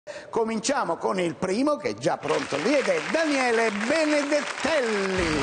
Cominciamo con il primo che è già pronto lì ed è Daniele Benedettelli.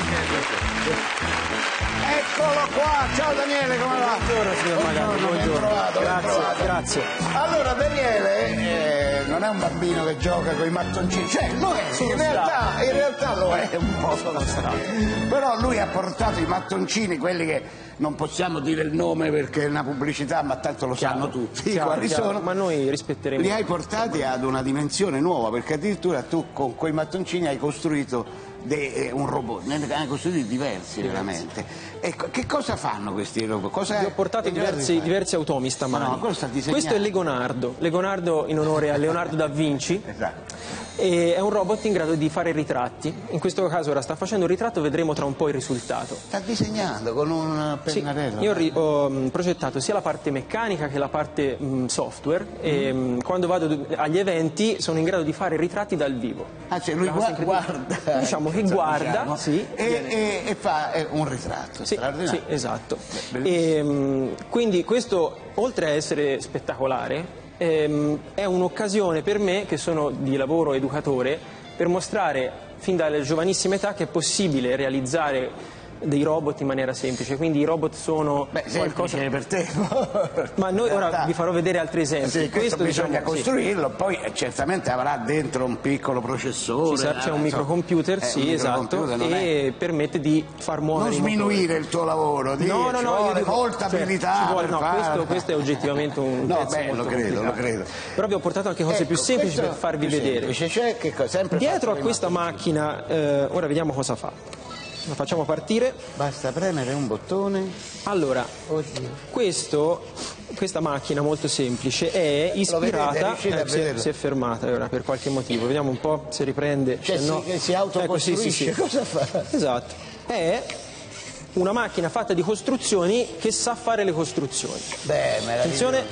Eccolo qua, ciao Daniele, come va? Buongiorno signor Magari, buongiorno. Grazie. Allora Daniele non è un bambino che gioca con i mattoncini, cioè lo è, in realtà lo è un po', però lui ha portato i mattoncini, quelli che non possiamo dire il nome perché è una pubblicità, ma tanto lo sanno tutti quali sono. Ma noi rispetteremo. Li hai portati ad una dimensione nuova, perché addirittura tu con quei mattoncini hai costruito un robot, ne hai costruiti diversi veramente. Ecco, che cosa fanno questi robot? Vi ho portato diversi automi stamani. Questo è Leonardo in onore a Leonardo da Vinci. Esatto. E è un robot in grado di fare ritratti. In questo caso ora sta facendo un ritratto, vedremo tra un po' il risultato. Sta disegnando con un pennarello? Sì, io ho progettato sia la parte meccanica che la parte software e quando vado agli eventi sono in grado di fare ritratti dal vivo. Ah, cioè lui guarda, diciamo che guarda, diciamo, sì, e fa un ritratto. Sì, esatto. E, quindi questo, oltre a essere spettacolare, è un'occasione per me, che sono di lavoro educatore, per mostrare fin dalla giovanissima età che è possibile realizzare dei robot in maniera semplice, quindi i robot sono qualcosa per te. Ma noi ora vi farò vedere altri esempi. Sì, questo bisogna costruirlo, poi certamente avrà dentro un piccolo processore. C'è un microcomputer, esatto, e permette di far muovere. Non sminuire il tuo lavoro, ci vuole molta abilità. Questo è oggettivamente un pezzo molto complicato. Lo credo. Però vi ho portato anche cose più semplici per farvi vedere. Dietro a questa macchina, ora vediamo cosa fa. La facciamo partire. Basta premere un bottone. Allora, questa macchina molto semplice è ispirata. Si è fermata ora per qualche motivo. Vediamo un po' se riprende. Cioè si autocostruisce. Cosa fa? Esatto. È una macchina fatta di costruzioni che sa fare le costruzioni. Attenzione.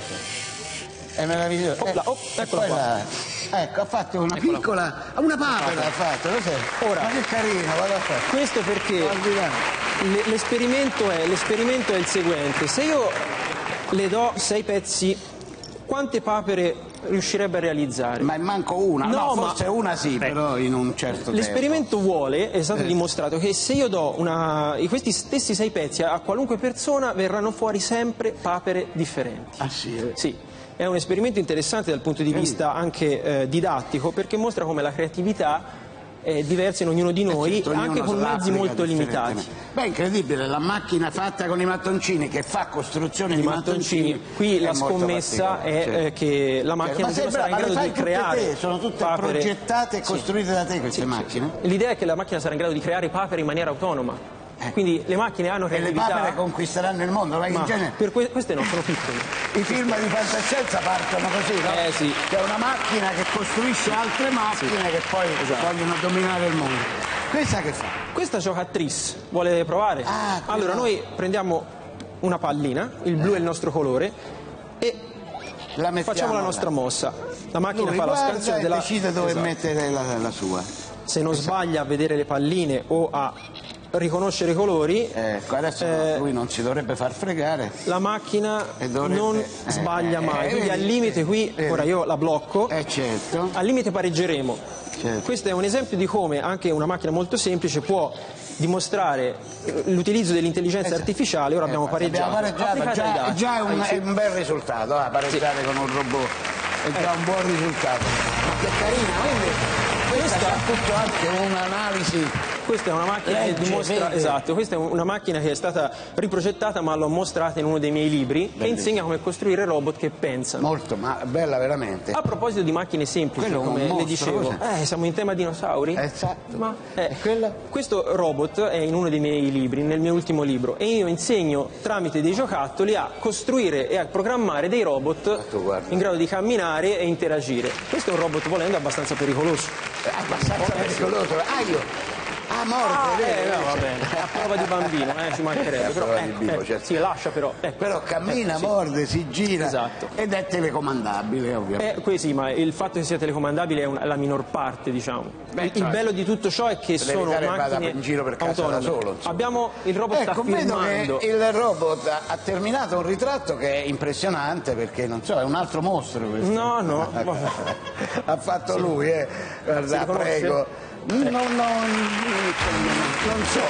È meraviglioso. Eccola qua. Ecco, ha fatto una papera, ha fatto, cos'è? Ora, ma che carino, vado a fare. Questo perché l'esperimento è il seguente: se io le do 6 pezzi, quante papere riuscirebbe a realizzare? Ma manco una, no forse una sì, però in un certo l'esperimento vuole, è stato dimostrato che se io do questi stessi 6 pezzi a qualunque persona, verranno fuori sempre papere differenti. Ah sì? Sì. È un esperimento interessante dal punto di vista anche didattico, perché mostra come la creatività è diversa in ognuno di noi, anche con mezzi molto limitati. Beh, incredibile, la macchina fatta con i mattoncini che fa costruzioni di mattoncini. Qui la scommessa è che la macchina sarà in grado di creare. Sono tutte progettate e costruite da te queste macchine? L'idea è che la macchina sarà in grado di creare papere in maniera autonoma. Quindi le macchine hanno creatività. E le papere conquisteranno il mondo, ma per queste no, sono piccole. I film di fantascienza partono così, no? Sì. C'è una macchina che costruisce altre macchine che poi vogliono dominare il mondo. Questa che fa? Questa gioca a tris, vuole provare? Allora noi prendiamo una pallina, il blu è il nostro colore, e facciamo la nostra mossa. La macchina fa la scansione della... decide dove mettere la sua. Se non sbaglia a vedere le palline o a riconoscere i colori, adesso lui non si dovrebbe far fregare, la macchina non sbaglia mai, quindi al limite qui, ora io la blocco, al limite pareggeremo. Questo è un esempio di come anche una macchina molto semplice può dimostrare l'utilizzo dell'intelligenza artificiale. Ora abbiamo pareggiato, già è un bel risultato, pareggiare con un robot è già un buon risultato. Che carina, quindi questa ha tutto anche un'analisi. Questa è una macchina che dimostra, questa è una macchina che è stata riprogettata, ma l'ho mostrata in uno dei miei libri, che insegna come costruire robot che pensano. Molto, ma bella veramente. A proposito di macchine semplici, come le dicevo, siamo in tema dinosauri? Esatto. Questo robot è in uno dei miei libri, nel mio ultimo libro, e io insegno tramite dei giocattoli a costruire e a programmare dei robot in grado di camminare e interagire. Questo è un robot, volendo, abbastanza pericoloso. Abbastanza pericoloso. Ah, morde, no, va bene, a prova di bambino, ci mancherebbe. Però, prova di bimbo, certo. sì, lascia però. Però cammina, sì. morde, si gira. Esatto. Ed è telecomandabile, ovviamente. Sì, ma il fatto che sia telecomandabile è la minor parte, diciamo. Il bello di tutto ciò è che sono macchine in giro per casa da solo. Abbiamo il robot sta filmando. Vedo che il robot ha terminato un ritratto che è impressionante, perché non so, è un altro mostro questo. No. Ha fatto lui, guarda, prego. Non so.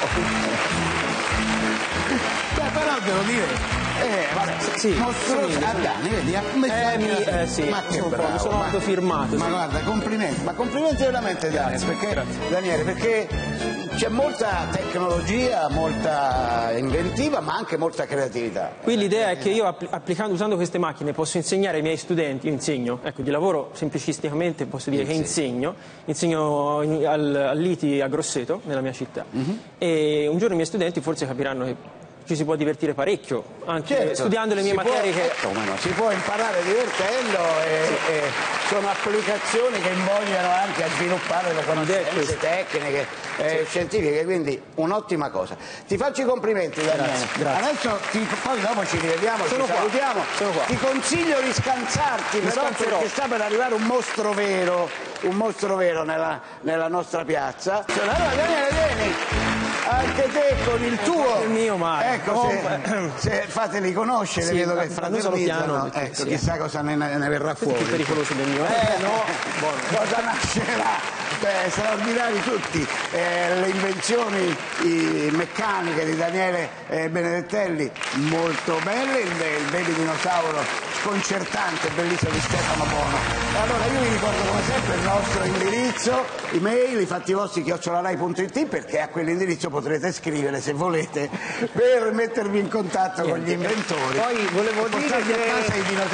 Però devo dire. Sì, mostruoso. Dani, vedi, sì, ma che bravo, mi sono autofirmato. Ma guarda, complimenti veramente, Daniele, perché c'è molta tecnologia, molta inventiva, ma anche molta creatività. Qui l'idea è che io usando queste macchine posso insegnare ai miei studenti, io insegno, ecco, di lavoro semplicisticamente posso dire che insegno all'ITI a Grosseto, nella mia città, e un giorno i miei studenti forse capiranno che ci si può divertire parecchio, anche studiando le mie materie si può imparare divertendo e sono applicazioni che invogliano anche a sviluppare le conoscenze tecniche, scientifiche, quindi un'ottima cosa. Ti faccio i complimenti, Daniele. Grazie. Adesso poi dopo ci rivediamo, ci salutiamo. Ti consiglio di scansarti, però, perché sta per arrivare un mostro vero nella nostra piazza. Allora, Daniele, vieni! Anche te con il tuo, il mio, ma ecco, se fateli conoscere, vedo che fraternizzano, ecco, chissà cosa ne verrà fuori. Più pericoloso del mio, cosa nascerà? Straordinari tutti, le invenzioni meccaniche di Daniele Benedettelli, molto belle, il baby dinosauro sconcertante, bellissimo, di Stefano Bono. Allora io vi ricordo come sempre il nostro indirizzo, email, ifattivostri@rai.it, perché a quell'indirizzo potrete scrivere, se volete, per mettervi in contatto con gli inventori. Poi volevo dire che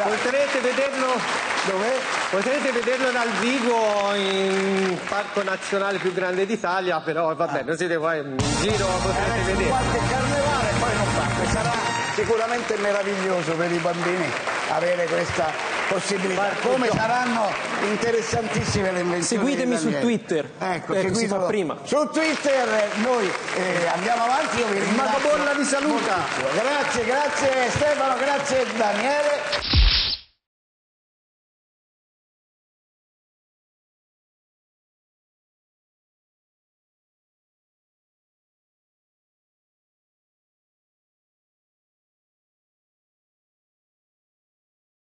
potrete vederlo dal vivo in Parco Nazionale più grande d'Italia, però vabbè, non siete qua in giro, potrete vedere. Qualche carnevale poi non parte, sarà sicuramente meraviglioso per i bambini avere questa possibilità. Come saranno interessantissime le invenzioni. Seguitemi su Twitter, si fa prima. Su Twitter noi andiamo avanti, io vi ringrazio. Mago Borla vi saluta. Grazie Stefano, grazie Daniele.